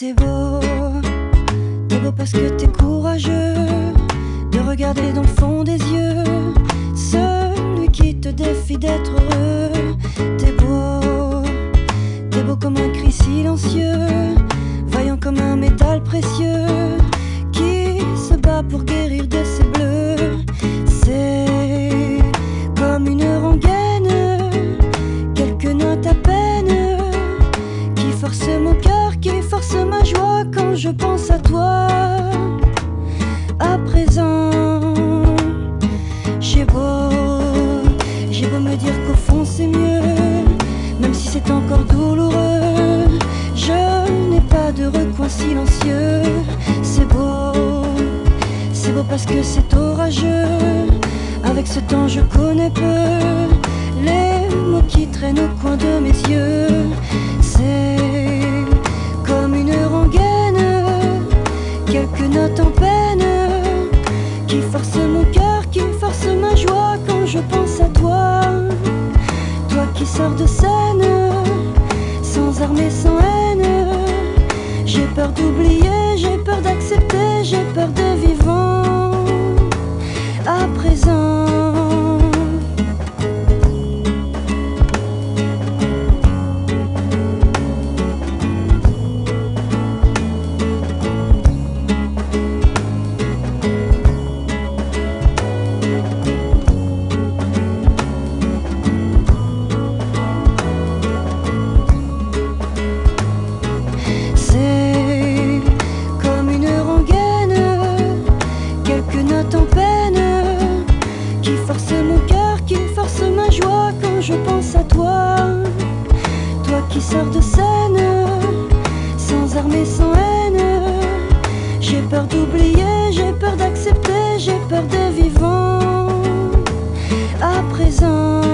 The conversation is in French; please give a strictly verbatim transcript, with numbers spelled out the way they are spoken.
T'es beau, t'es beau parce que t'es courageux de regarder dans le fond des yeux celui qui te défie d'être heureux. T'es beau, t'es beau comme un cri silencieux, vaillant comme un métal précieux qui se bat pour guérir de ses bleus. C'est comme une rengaine, quelques notes à peine qui force mon cœur, qui force ma joie quand je pense à toi. À présent, j'ai beau, j'ai beau me dire qu'au fond c'est mieux, même si c'est encore douloureux, je n'ai pas de recoin silencieux. C'est beau, c'est beau parce que c'est orageux, avec ce temps je connais peu les mots qui traînent au coin de mes yeux. C'est comme une rengaine, quelques notes en peine qui force mon cœur, qui force ma joie quand je pense à toi. Toi qui sors de scène, sans armes et sans haine. J'ai peur d'oublier, j'ai peur d'accepter, j'ai peur de vivant. À présent, en peine qui force mon cœur, qui force ma joie quand je pense à toi. Toi qui sors de scène, sans armes et sans haine. J'ai peur d'oublier, j'ai peur d'accepter, j'ai peur de vivant. À présent,